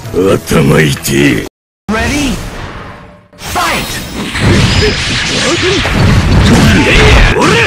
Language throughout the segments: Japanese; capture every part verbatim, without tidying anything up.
頭痛い。 Ready? Fight! おれ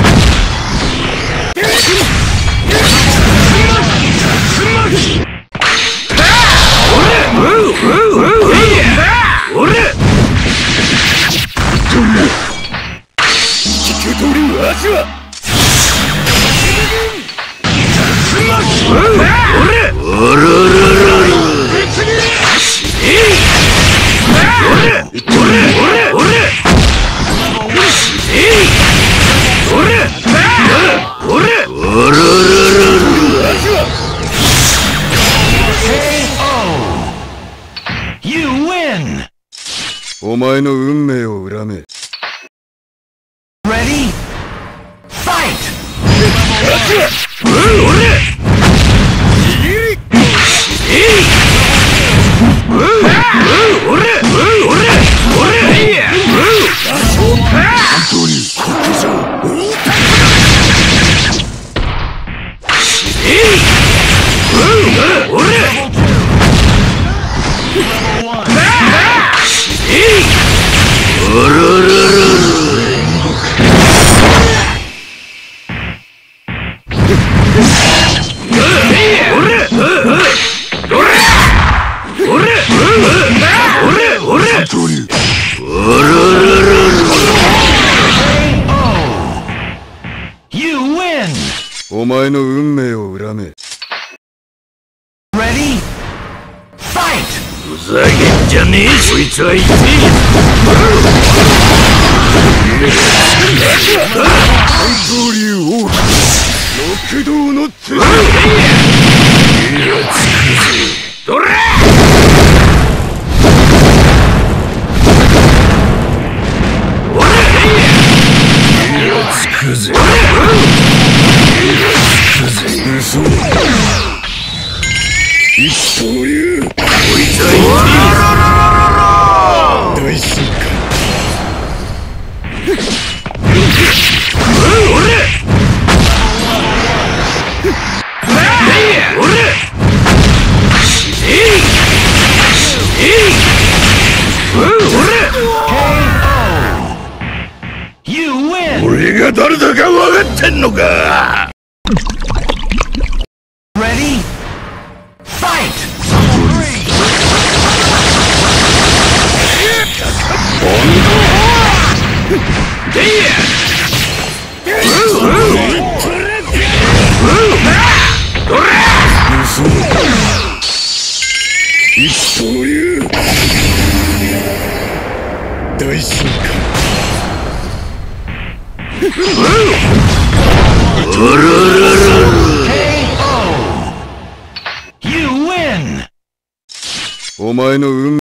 お前の運命を恨め。 Ready? Fight! お前の運命を恨め。 Ready? Fight! ふざけんじゃねえ。こいつは痛い。三刀流王六道の手。どれ。つくぜ。嘘。一刀流。こいつは大進化。俺が誰だか分かってんのか。 Ready? Fight! 一刀流大進化。お前の運